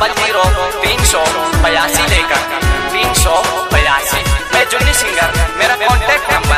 00-382 लेकर 382। मैं जुन्नी सिंगर, मेरा कॉन्टेक्ट नंबर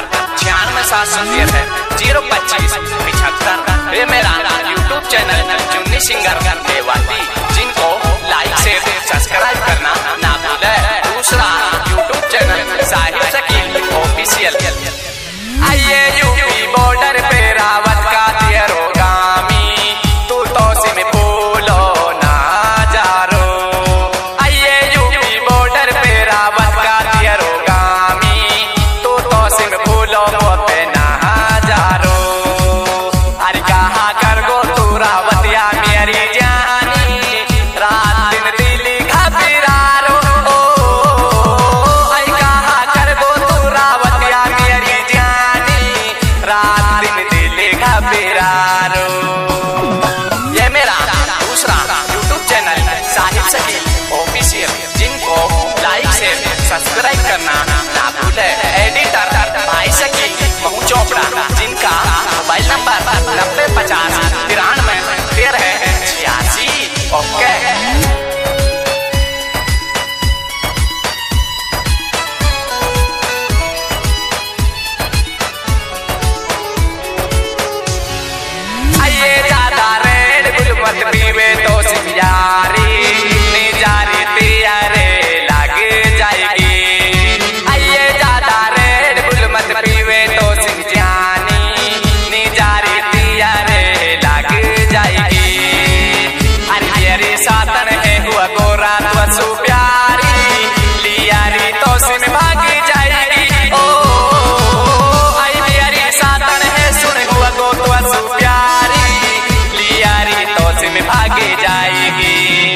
96-713-025-75। ये मेरा YouTube channel Junni singer Dewati, जिनको लाइक शेयर सब्सक्राइब करना ना भूले। दूसरा YouTube channel Sahib Shakeel official. आइए यूपी बॉर्डर पे रावत का तिरोगामी, तू तो सिम बोलो ना जारो। आइए यूपी बॉर्डर पे रावत का तिरोगामी, तू तो सिम बोलो पे ना जारो। अरे कहा कर गो तू रावतिया मेरी जानी, रात दिन दिली घबरारो। आई कहा कर गो तू रावतिया मेरी जानी, रात दिन दिली घबरारो। ये मेरा दूसरा YouTube channel Sahib Shakeel official, जिनको लाइक शेयर सब्सक्राइब करना ना भूले। एडिटर भाई शकील महू चोपड़ा, जिनका मोबाइल नंबर 9050-93-1386। ओके। आइए ज्यादा रेड बुल मत पीवे तो सिंजारी, निजारी तियारे लग जाएगी। आइए ज्यादा रेड बुल मत पीवे तो सिंजानी, निजारी तियारे लग जाएगी। अरे मेरी सातन है हुआ गोरा तो सु प्यारी, लियारी तो सिम भाग जाएगी। ओ आई मेरी सातन है सुन हुआ गो तो सु प्यारी, लियारी तो सिम भाग जाएगी।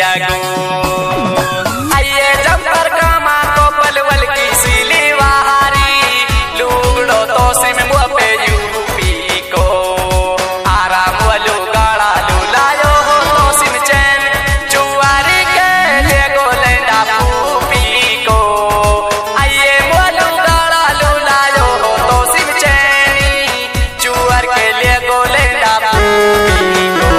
लगो। आइए जंपर कामा को पलवल की सिली वारी लुगड़ो तो सिम मुआ पे यूपी को आराम वालो गाड़ा लुलायो हो तो सिम चैन जुआरी के लिए गोलेंडा पूपी को। आइए वालो गाड़ा लुलायो हो तो सिम चैनी जुआर के लिए गोलेंडा पूपी को।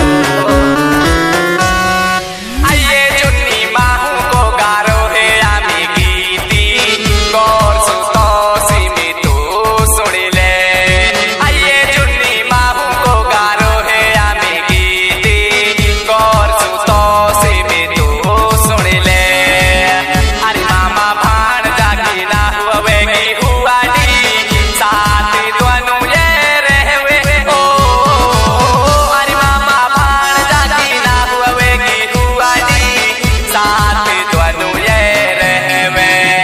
आइए जुन्नी माहू को गारो है आमी गीती गौर सुतो सिमी तू सुनी ले। आइए जुन्नी माहू को गारो है आमी गीती गौर सुतो सिमी तू सुनी ले। अरे मामा भाण जागी ना हुए की हुआडी साथी दोनों ये रहवे ओ। अरे मामा भाण जागी ना हुए की हुआडी साथी दोनों ये रहवे।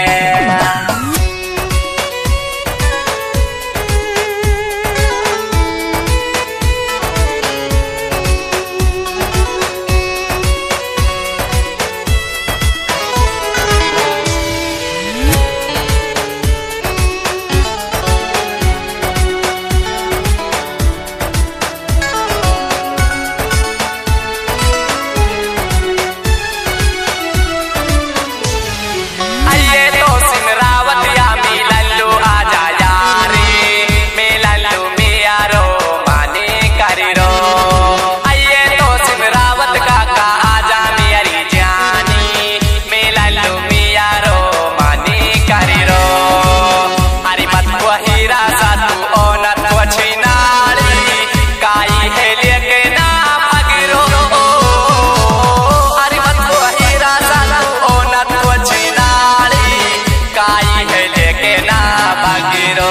आइए तो सिमरावत या मिलल्लू आजा यारे मिलल्लू मियारो माने करिरो। आइए तो सिमरावत काका आजा मेरी जानी मिलल्लू मियारो माने करिरो। अरे मत वहीरा सातू ओनत वछिनाली काई है लेके ना भगिरो। अरे मत वहीरा सातू ओनत वछिनाली काई है लेके ना भगिरो।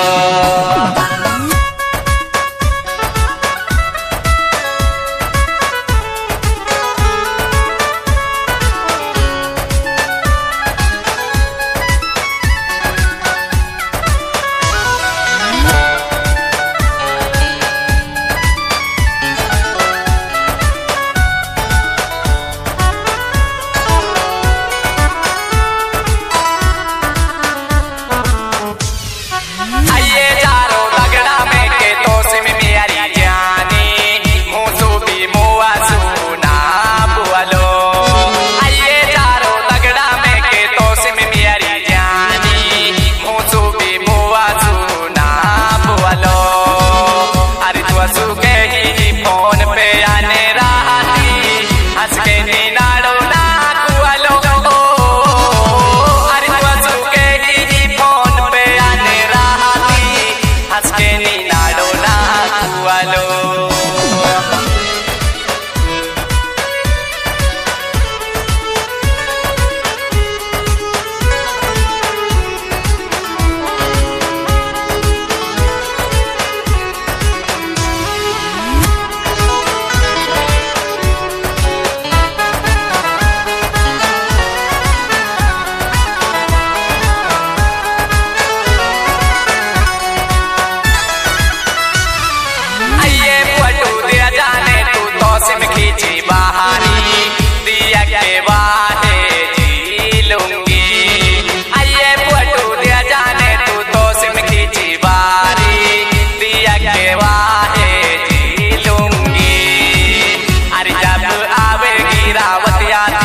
आइए चारो लगड़ा में के तो सिम मेरी जानी मुसु भी मुआ सुना बुआलो। आइए चारो लगड़ा में के तो सिम मेरी जानी मुसु भी मुआ सुना बुआलो। अरे तुअसु के ही फोन पे आने राती हंस के नीनाड़ो ना कुआलो। अरे तुअसु के ही फोन पे आने राती हंस के नीनाड़ो ना कुआलो। आइए पटू दिया जाने तू तो सिम खींची बाहरी दिया के वादे जी लूंगी। आइए पटू दिया जाने तू तो सिम खींची बाहरी दिया के वादे जी लूंगी। अरे जब आवेगी रावत याद